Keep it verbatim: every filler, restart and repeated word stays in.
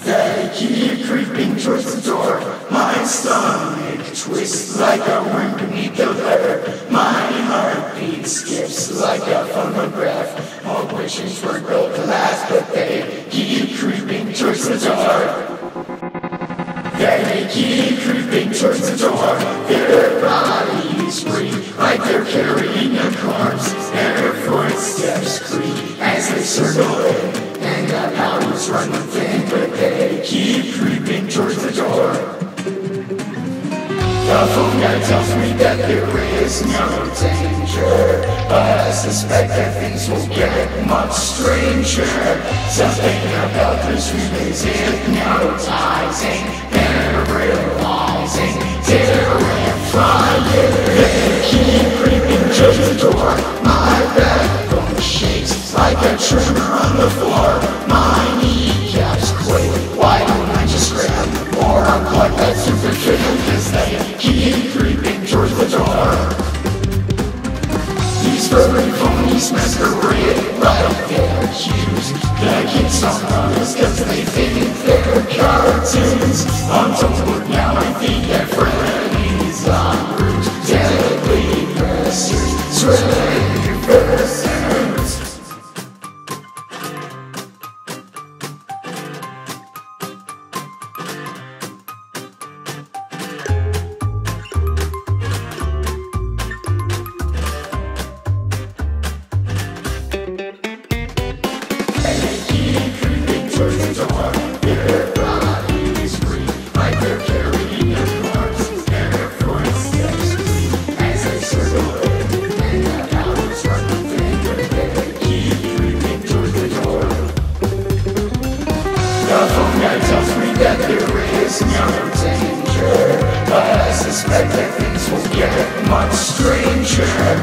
They keep creeping towards the door. My stomach twists like a worm beneath the leather. My heartbeat skips like a phonograph. All wishes were built to last, but they keep creeping towards the door. They keep creeping towards the door. Their bodies breathe like they're carrying a corpse. Their footsteps creak as they circle in. And the powers run thin, but they keep creeping towards the door. The phone guy tells me that there is no danger, but I suspect that things will get much stranger. Something about this room is hypnotizing, paralyzing, terrifying. They keep creeping towards the door. My backbone shakes like a tremor on the floor. My kneecaps quake. Why don't I just grab or unplug that super kid? Cause they keep creeping towards the door. These furry phonies masquerade like their cues. The kids don't notice cause they think they're cartoons. I'm told now I think that Freddy's en route. Deadly pressures, sweaty pressures. Much stranger.